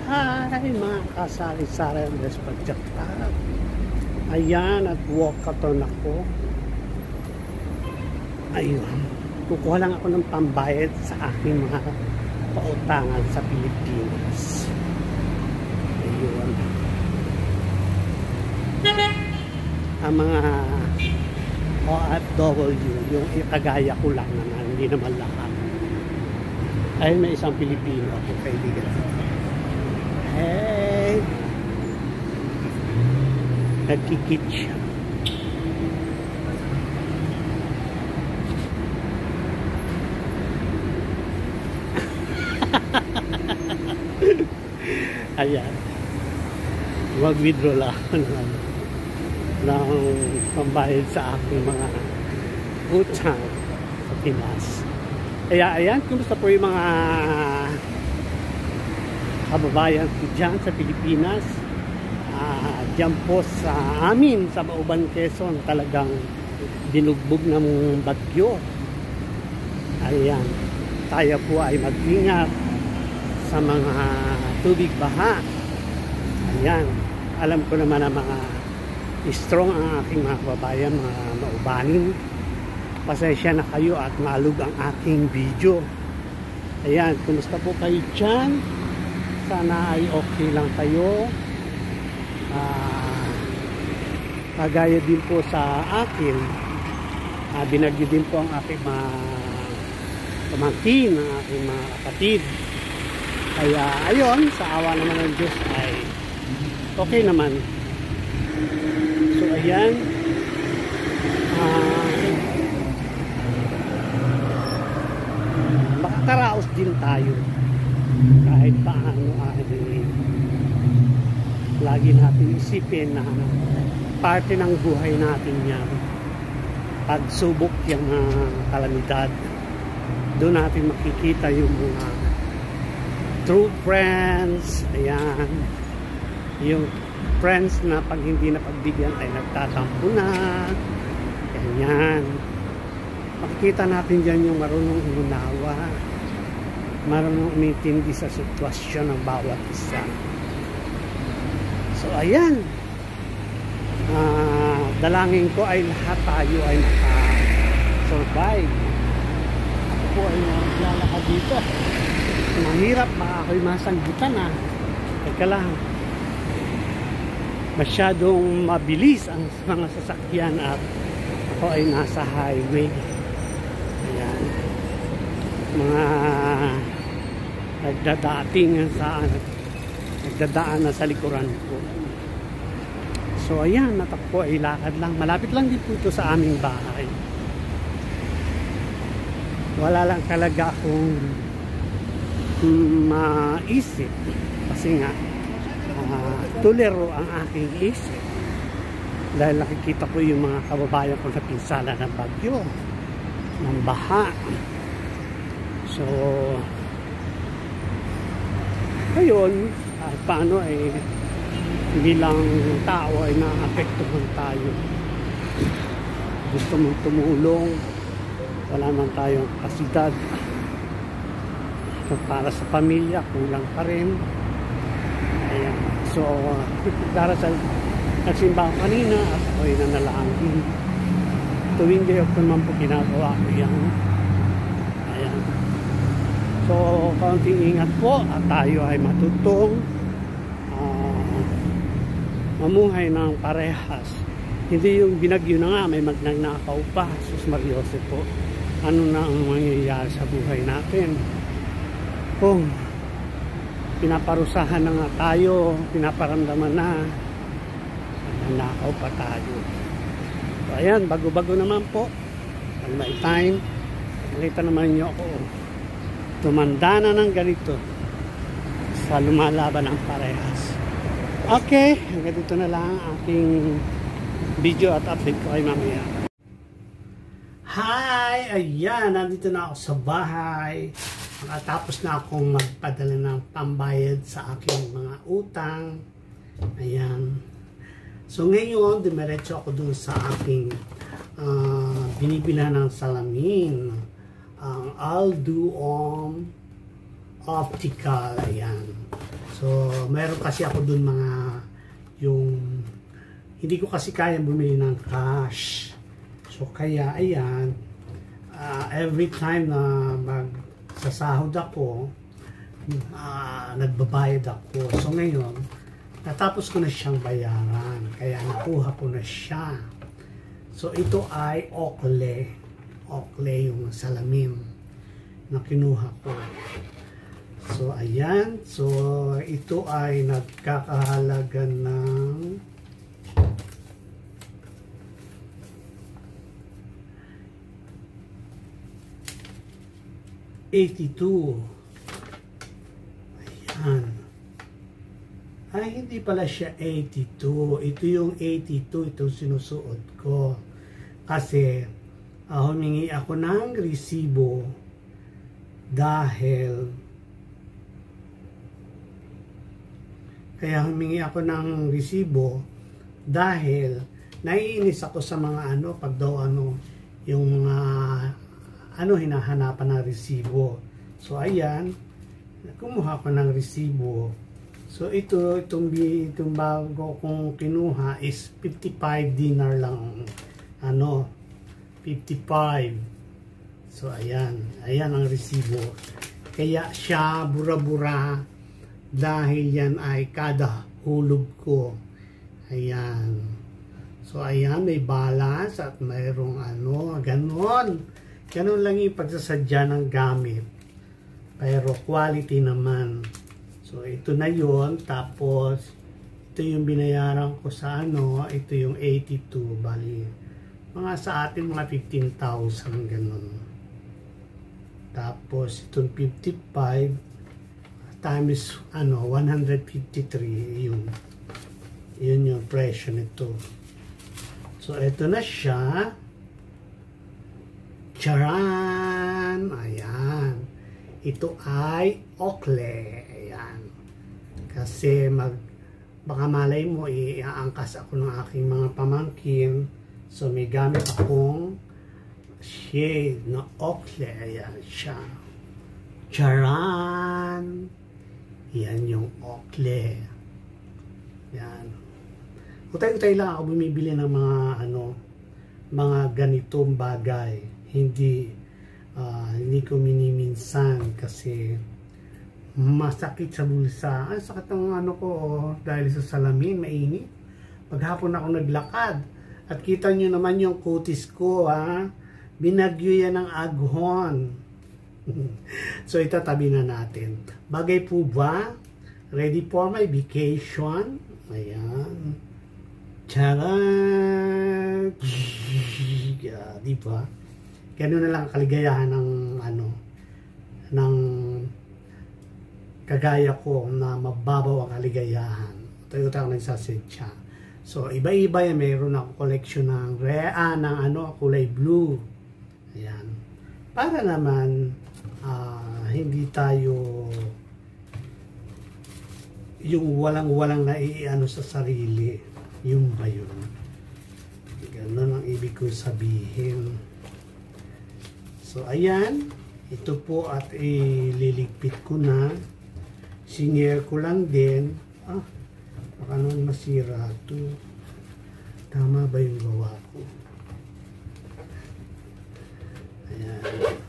Hi mga kasari-sari ang Despadjakta. Ayan, at walkathon ako. Ayun, kukuha lang ako ng pambayad sa aking mga pautangan sa Pilipinas. Ayun, ang mga OFW, yung ikagaya ko lang naman, hindi naman lahat. Ayun, may isang Pilipino ako kaibigan. Hey, nagkikit siya. Ayan, mag-withdraw lang ako ng pambayad sa aking mga utang sa Pinas. Kaya ayan, kumusta po yung mga kababayan ko dyan sa Pilipinas? Dyan po sa amin sa Mauban, Quezon, talagang binugbog ng bagyo. Ayan, tayo po ay mag-ingat sa mga tubig baha. Ayan, alam ko naman na mga strong ang aking mga kababayan, mga maubanin. Pasensya na kayo at malug ang aking video. Ayan, kumusta po kayo dyan? Sana ay okay lang kayo. Kagaya din po sa akin, binagyo din po ang aking mga pamangkin, ang aking mga kapatid. Kaya ayun, sa awa naman ng Diyos ay okay naman. So ayan, makakaraos din tayo kahit paano. Lagi natin isipin na parte ng buhay natin yan, pagsubok yung kalamidad. Doon natin makikita yung mga true friends. Ayan, yung friends na pag hindi na pagbigyan ay nagtatampo na. Ganyan, makikita natin dyan yung marunong umunawa, marunong umintindi sa sitwasyon ng bawat isa. So ayan, dalangin ko ay lahat tayo ay naka-survive. Ako po ay naglalakad dito. Mahirap, baka ako'y masanggitan na. Teka lang, masyadong mabilis ang mga sasakyan at ako ay nasa highway. Ayan, mga nagdadating nagdadaan na sa likuran ko. So ayan, natakpo ay lakad lang. Malapit lang din po ito sa aming bahay. Wala lang talaga akong maisip kasi nga tulero ang aking isip dahil nakikita ko yung mga kababayan ko na pinsala ng bagyo, ng baha. So ayun, paano ay bilang tao ay naapektuhan tayo. Gusto mong tumulong, wala man tayong kapasidad. So, para sa pamilya, kulang pa rin. Ayan. So, darasal nagsimba ko kanina at ako'y nanalangin. Tuwing gayon ko naman po ginagawa ko yan. Ayan. So, kaunting ingat po at tayo ay matutong mamuhay ng parehas. Hindi yung binagyo na nga, may magnanakaw pa. Sus Mariose po. Ano na ang mangyayari sa buhay natin? Kung pinaparusahan na nga tayo, pinaparamdaman na, magnanakaw pa tayo. So, ayan, bago-bago naman po. Pag may time, nakita naman nyo ako, tumanda na ng ganito sa lumalaban ng parehas. Okay, hanggang dito na lang ang aking video at update ko kay mamaya. Hi! Ayan, nandito na ako sa bahay. Nakatapos na akong magpadala ng pambayad sa aking mga utang. Ayan. So ngayon, dumiretso ako dun sa aking binibila ng salamin. Alduom Optical. Ayan. So, meron kasi ako dun mga yung hindi ko kasi kaya bumili ng cash. So, kaya ayan, every time na magsasahod ako, nagbabayad ako. So, ngayon, natapos ko na siyang bayaran. Kaya nakuha ko na siya. So, ito ay okle. Okle yung salamin na kinuha ko. So, ayan. So, ito ay nagkakahalaga ng $82. Ayan. Ay, hindi pala siya 82. Ito yung 82. Ito sinusuot ko. Kasi, humingi ako ng resibo dahil naiinis ako sa mga pag daw yung hinahanapan ng resibo. So, ayan, kumuha ko ng resibo. So, itong bago kong kinuha is 55 dinar lang. 55. So, ayan. Ayan ang resibo. Kaya siya bura-bura dahil yan ay kada hulog ko. Ayan. So, ayan. May balance at mayroong ganon. Ganon lang yung pagsasadya ng gamit. Pero quality naman. So, ito na yon. Tapos, ito yung binayaran ko sa ito yung 82. Bali, mga sa atin, mga 15,000 ganon. Tapos, itong 55 times 153 yun yung presyo nito. So, ito na siya. Charan! Ayan. Ito ay okle. Ayan. Kasi baka malay mo, iaangkas ako ng aking mga pamangkin. So, may gamit akong shade na okle. Ayan siya. Charan! Yan yung okle. Yan. Utay-utay lang ako bumibili ng mga ganitong bagay. Hindi ko miniminsan kasi masakit sa bulsa. Ang sakit ng ko dahil sa salamin, mainit. Paghapon ako naglakad at kita nyo naman yung kutis ko, binagyo yan ng aghon. So, itatabi na natin. Bagay po ba? Ready for my vacation? Ayan. Charan! Diba? Ganun na lang kaligayahan ng kagaya ko na mababaw ang kaligayahan. Tayo tayo nagsasadya. So, iba-iba yan. Mayroon ako collection ng kulay blue. Ayan. Para naman hindi tayo yung walang na sa sarili. Yung ba yun? Ganun ang ibig ko sabihin. So, ayan. Ito po at ililigpit ko na. Sinier ko lang din. Baka naman masira ito. Tama ba yung gawa ko? Ayan.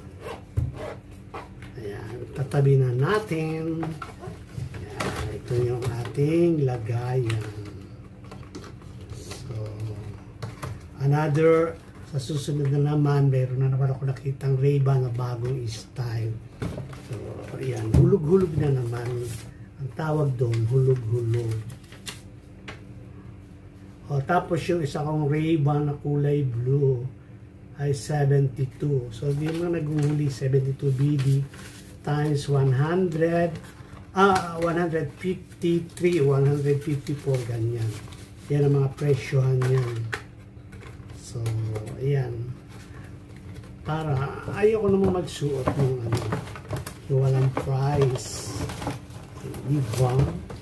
Ayan. Tatabi na natin. Ayan. Ito yung ating lagayan. So, sa susunod na naman, meron na naman ako nakitang Ray-Ban na bagong style. So, ayan. Hulog-hulog na naman. Ang tawag doon, hulog-hulog. Tapos yung isa kong Ray-Ban na kulay blue ay 72. So, di mo naguhuli 72 BD times 100, 153, 154, ganyan. Yan ang mga presyohan yan. So, ayan. Para, ayoko naman magsuot ng yung walang price. Diba?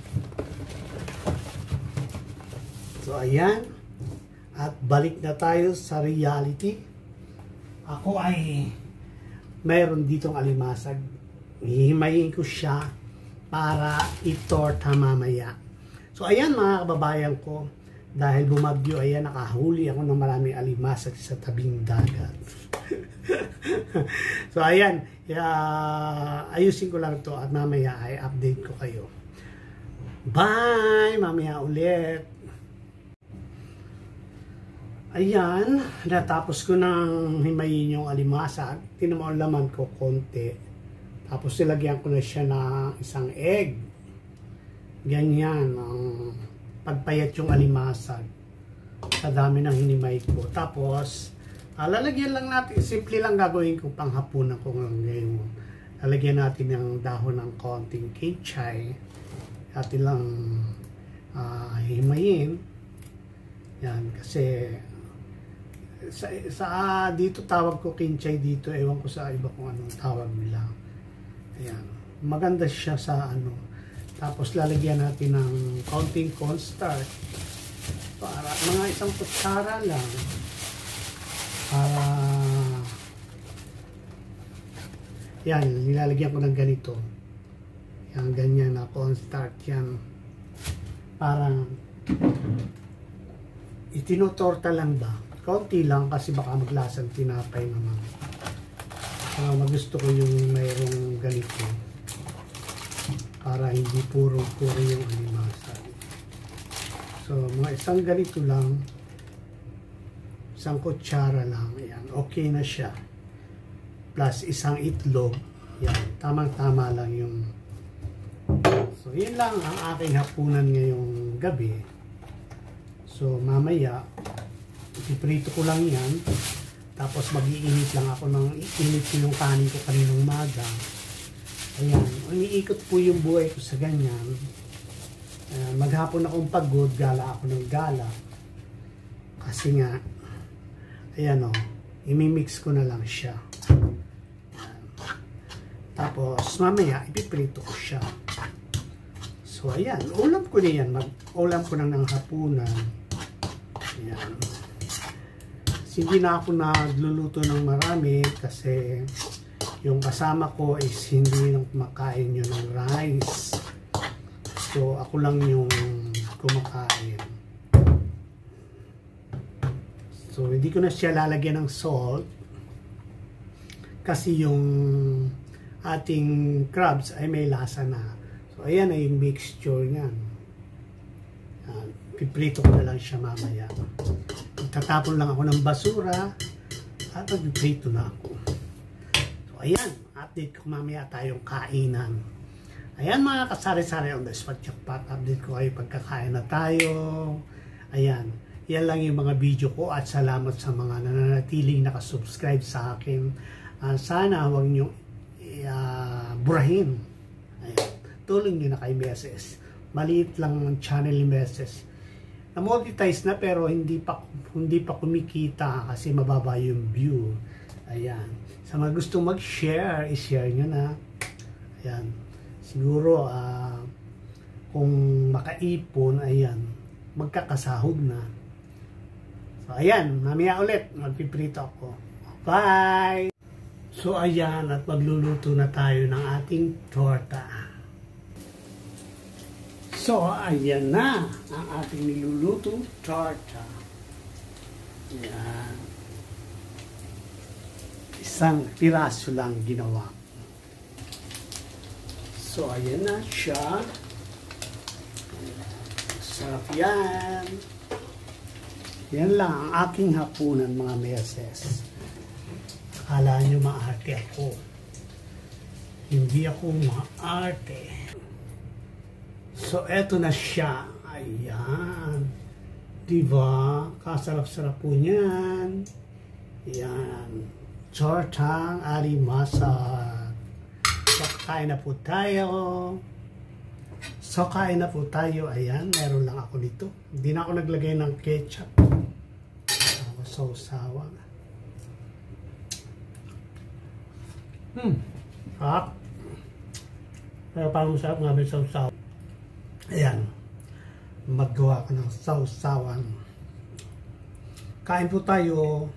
So, ayan. At balik na tayo sa reality. Ako ay mayroon ditong alimasag. Hihimayin ko siya para itorta mamaya. So ayan mga kababayan ko, dahil bumagyo, ayan, nakahuli ako ng maraming alimasag sa tabing dagat. So ayan, ayusin ko lang to at mamaya ay update ko kayo. Bye! Mamaya ulit. Ayan, natapos ko nang himayin yung alimasag. Tinan mo ang laman ko konti. Tapos nilagyan ko na siya ng isang egg. Ganyan, pagpayat yung alimasag sa dami ng hinimay ko. Tapos, lalagyan lang natin, simple lang gagawin ko panghapunan ko ngayon. Lalagyan natin ng dahon ng konting kechay. Atin lang himayin. Yan, kasi sa dito tawag ko kinchay dito, ewan ko sa iba kung anong tawag nila. Ayan, maganda siya sa ano. Tapos lalagyan natin ng konting cornstarch para mga isang kutsara lang para yan, nilalagyan ko ng ganito. Yan, ganyan na cornstarch yan. Parang itinutorta lang ba? Konti lang kasi baka maglasang tinapay naman. Magusto ko yung mayroong ganito para hindi puro yung alimasag. So mga isang ganito lang, isang kutsara lang, yan, okay na siya. Plus isang itlog, yan, tamang-tama lang yung. So yun lang ang aking hapunan ngayong gabi. So mamaya ipiprito ko lang yan, tapos mag-iinit lang ako ng init ko yung kanin ko kaninang umaga. Ayan, umiikot po yung buhay ko sa ganyan. Maghapon akong pagod, gala ako ng gala kasi nga ayan o, imimix ko na lang siya. Ayan. Tapos mamaya ipiprito ko siya. So ayan, ulam ko na yan, ulam ko na ng hapunan. Ayan. Hindi na ako nagluluto ng marami kasi yung kasama ko is hindi nang kumakain yun ng rice. So ako lang yung kumakain. So hindi ko na siya lalagyan ng salt kasi yung ating crabs ay may lasa na. So ayan ay yung mixture niyan. Piprito ko na lang siya mamaya. Tatapon lang ako ng basura at magpiprito na ako. So ayan, update ko mamaya tayong kainan. Ayan mga kasari-sari on the spot jackpot, update ko kayo pagkakain na tayo. Ayan, yan lang yung mga video ko at salamat sa mga nananatiling nakasubscribe sa akin. Sana huwag nyo burahin. Ayan, tulong nyo na kay Meses. Maliit lang ang channel ni Meses. Na-monetize na pero hindi pa kumikita kasi mababa yung view. Ayan. Sa mga gusto mag-share, i-share nyo na. Ayan. Siguro kung makaipon, ayan, magkakasahog na. So ayan, mamaya ulit magpiprito ako. Bye! So ayan, at magluluto na tayo ng ating torta. So, ayan na ang ating nilulutong torta. Ayan. Isang piraso lang ginawa. So, ayan na siya. Sarap yan. Yan lang ang aking hapunan mga meses. Akala nyo maarte ako. Hindi ako maarte. So, eto na siya. Ayan. Diba? Kasarap-sarap po niyan. Ayan. Tortang alimasag. So, kain na po tayo. Ayan. Meron lang ako dito. Hindi na ako naglagay ng ketchup. Ako sausawa. Sarap. Pero parang masarap nga may sausawa. Ayan, maggawa ko ng sausawan. Kain po tayo.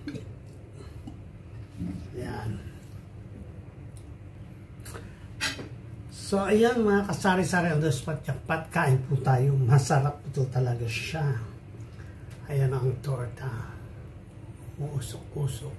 Ayan. So, So, ayan mga kasari-sari on the spot jackpot. Kain po tayo. Masarap po talaga siya. Ayan ang torta. Uusok-usok.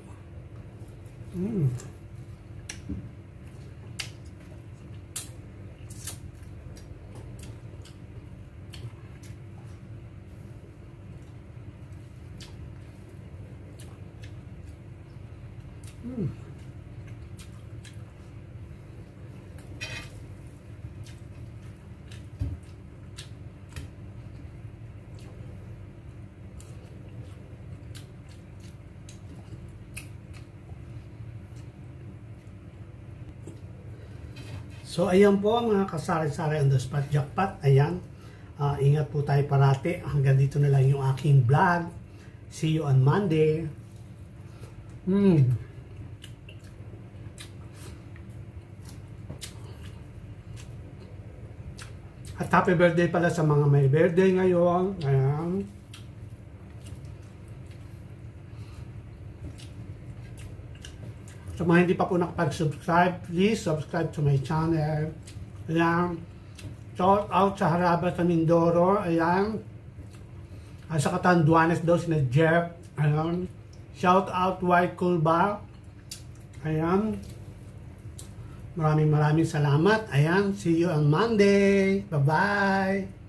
So, ayan po mga kasari-sari on the spot jackpot. Ayan. Ingat po tayo parati. Hanggang dito na lang yung aking vlog. See you on Monday. At happy birthday pala sa mga may birthday ngayon. Ayan. Sa mga hindi pa po nakapag-subscribe, please subscribe to my channel. Ayan. Shout out sa Haraba sa Mindoro. Ayan. At sa Catanduanes daw sina Jeff. Ayan. Shout out White Culba. Ayan. Maraming salamat. Ayan. See you on Monday. Bye-bye.